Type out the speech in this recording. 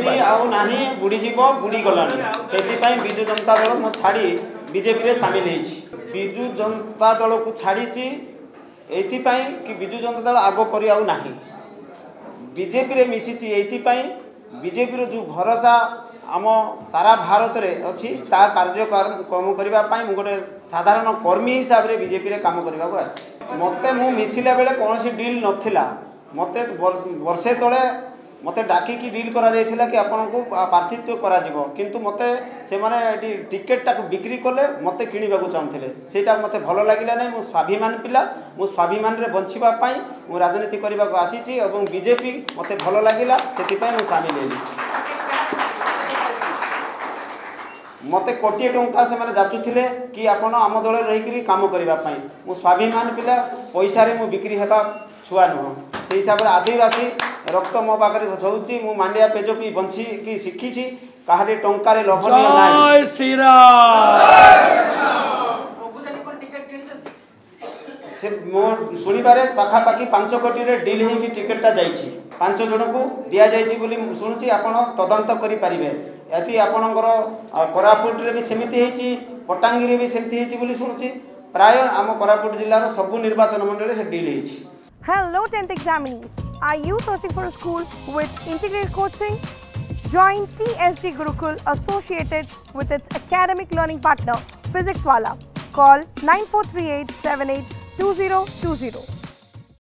BJP आउ नाही बुड़ीजीव बुड़ी गलानी से विजु जनता दल मो छाड़ी बीजेपी रे सामिल होइछि। विजु जनता दल को छाड़ी एथिपाई कि विजु जनता दल आगो परि आउ नाही बीजेपी रे मिसिछि एथिपाई बीजेपी रो जो भरोसा आम सारा भारत रे अच्छी ता कार्यक्रम करने मु गोटे साधारण कर्मी हिसाब से बीजेपी रे काम करने को आसी मते मु मिसिला बेले कौन डील नथिला मते वर्षे तले मते डाकिकी डील करा जायथिला कि आपन को प्रार्थित्व करा जिवो किंतु मते से माने टिकेट टाक बिक्री कले मते किनिबा को चाहथिले सेटा मते भलो लागिला नै मु स्वाभिमान पिला मु स्वाभिमान रे बंचिबा पई मु राजनीति करबा को आसीची एवं बीजेपी मते भलो लागिला सेति पई मु शामिल हेली। मते कोटी टंका से माने जाचुथिले कि आपण आम दल रही काम करने मु स्वाभिमान पिला पैसा रे मु बिक्री हेबा छुआ नुह से हिसाब से आदिवासी रक्त मो पाखे झौची मु मांडिया पेज पी बंची कि शिखी कहारी टंकार लोभनीय नाई से मो शुणिबारे पाखापाखि 5 कोटी रे डील होगी टिकेटा जाइछि 5 जन को दिया जाइछि बोली शुणुछि आपण तदंत करि परिबे एति आपणकर कोरापुट रे भी सेमिति हेछि पटांगी रे भी सेमिति हेछि बोली शुणुछि प्राय आम कोरापुट जिल्लार सब निर्वाचन मंडल से डील हेछि। Hello 10th examinees, are you searching for a school with integrated coaching? Join TSG Gurukul associated with its academic learning partner Physics Wala. Call 9438 782020.